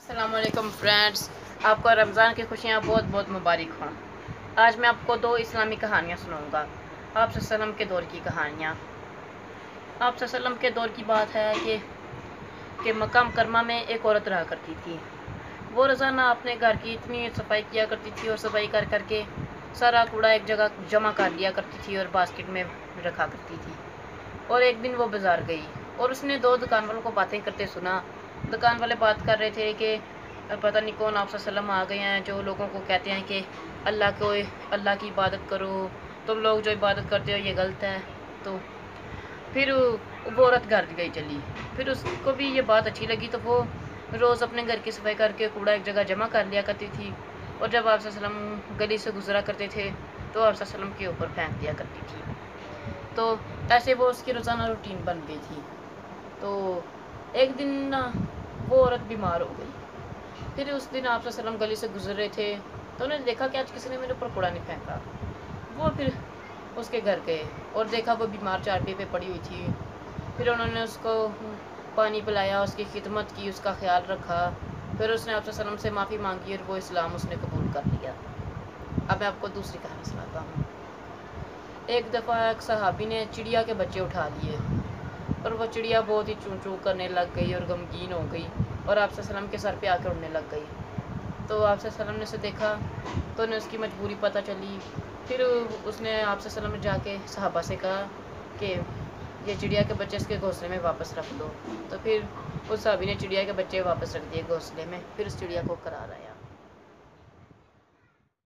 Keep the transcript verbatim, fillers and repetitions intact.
السلام علیکم فرینڈس، آپ کو رمضان کی خوشیاں بہت بہت مبارک ہوں۔ آج میں آپ کو دو اسلامی کہانیاں سناؤں گا، آپ صلی اللہ علیہ وسلم کے دور کی کہانیاں۔ آپ صلی اللہ علیہ وسلم کے دور کی بات ہے کہ کہ مکہ مکرمہ میں ایک عورت رہا کرتی تھی۔ وہ روزانہ اپنے گھر کی اتنی صفائی کیا کرتی تھی اور صفائی کر کر کے سارا کوڑا ایک جگہ جمع کر لیا کرتی تھی اور باسکٹ میں رکھا کرتی تھی۔ اور ایک دن وہ بازار گئی اور اس نے دو دکان والوں کو باتیں کرتے سنا۔ دکان والے بات کر رہے تھے کہ پتہ نہیں کون آپ صلی اللہ علیہ وسلم آ گئے ہیں جو لوگوں کو کہتے ہیں کہ اللہ کو اللہ کی عبادت کرو، تم لوگ جو عبادت کرتے ہو یہ غلط ہے۔ تو پھر وہ عورت گھر گئی چلی، پھر اس کو بھی یہ بات اچھی لگی تو وہ روز اپنے گھر کی صفائی کر کے کوڑا ایک جگہ جمع کر لیا کرتی تھی، اور جب آپ صلی اللہ علیہ وسلم گلی سے گزرا کرتے تھے تو آپ صلی اللہ علیہ وسلم کے اوپر پھینک دیا کرتی تھی۔ تو ایسے وہ اس کی روزانہ روٹین بن گئی تھی۔ تو ایک دن نا وہ عورت بیمار ہو گئی۔ پھر اس دن آپ صلی اللہ علیہ وسلم گلی سے گزر رہے تھے تو انہوں نے دیکھا کہ آج کسی نے میرے اوپر کوڑا نہیں پھینکا۔ وہ پھر اس کے گھر گئے اور دیکھا وہ بیمار چارپے پہ پڑی ہوئی تھی۔ پھر انہوں نے اس کو پانی پلایا، اس کی خدمت کی، اس کا خیال رکھا۔ پھر اس نے آپ صلی اللہ علیہ وسلم سے معافی مانگی اور وہ اسلام اس نے قبول کر لیا۔ اب میں آپ کو دوسری کہانی سناتا ہوں۔ ایک دفعہ ایک صحابی نے چڑیا کے بچے اٹھا لیے اور وہ چڑیا بہت ہی چون چون کرنے لگ گئی اور غمگین ہو گئی اور آپ صلی اللہ علیہ وسلم کے سر پہ آ کے اڑنے لگ گئی۔ تو آپ صلی اللہ علیہ وسلم نے اسے دیکھا تو انہیں اس کی مجبوری پتہ چلی۔ پھر اس نے آپ صلی اللہ علیہ وسلم نے جا کے صحابہ سے کہا کہ یہ چڑیا کے بچے اس کے گھونسلے میں واپس رکھ دو۔ تو پھر اس صحابی نے چڑیا کے بچے واپس رکھ دیے گھونسلے میں، پھر اس چڑیا کو قرار آیا۔